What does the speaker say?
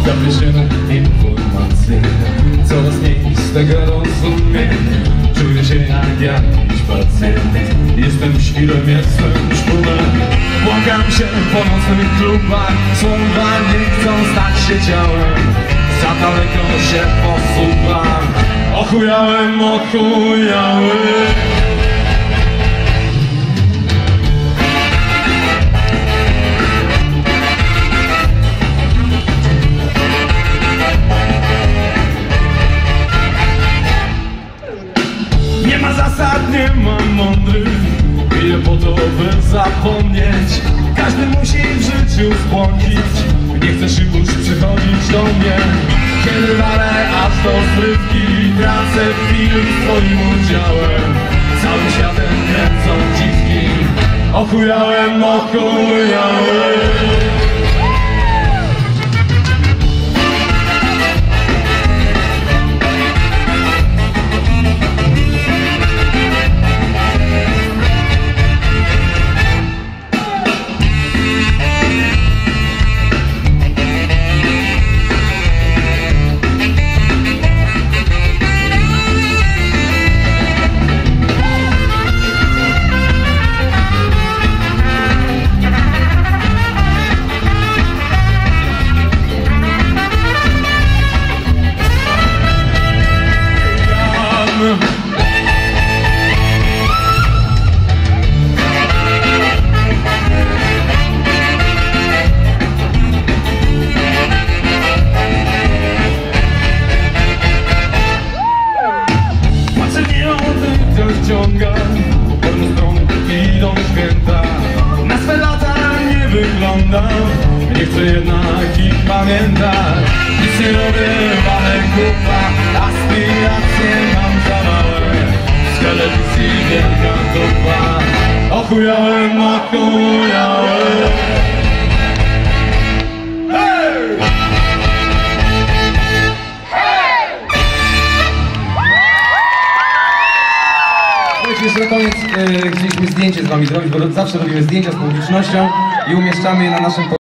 Zawieszone informacje, coraz mniej z tego rozumiem. Czuję się jak jakiś pacjent. Jestem świrem, jestem szpulem. Błagam się po nocnych klubach, słowa nie chcą stać się ciałem. Za daleko się posuwam, ochujałem, ochujałem. Nie ma zasad, nie ma mądrych, piję po to, by zapomnieć. Każdy musi w życiu zbłądzić. Nie chcesz już przychodzić do mnie, kiedy walę aż do zrywki. Tracę film z twoim udziałem, całym światem kręcą dziwki. Ochujałem, ochujałem. Ciąga, po pewną stronę idą święta. Na swe lata nie wyglądam, nie chcę jednak ich pamiętać. Nic nie robię, ale kupa, aspiracje mam za małe. Z telewizji wielka dupa. Ochujałem, ochujałem. Jeszcze na koniec chcieliśmy zdjęcie z wami zrobić, bo zawsze robimy zdjęcia z publicznością i umieszczamy je na naszym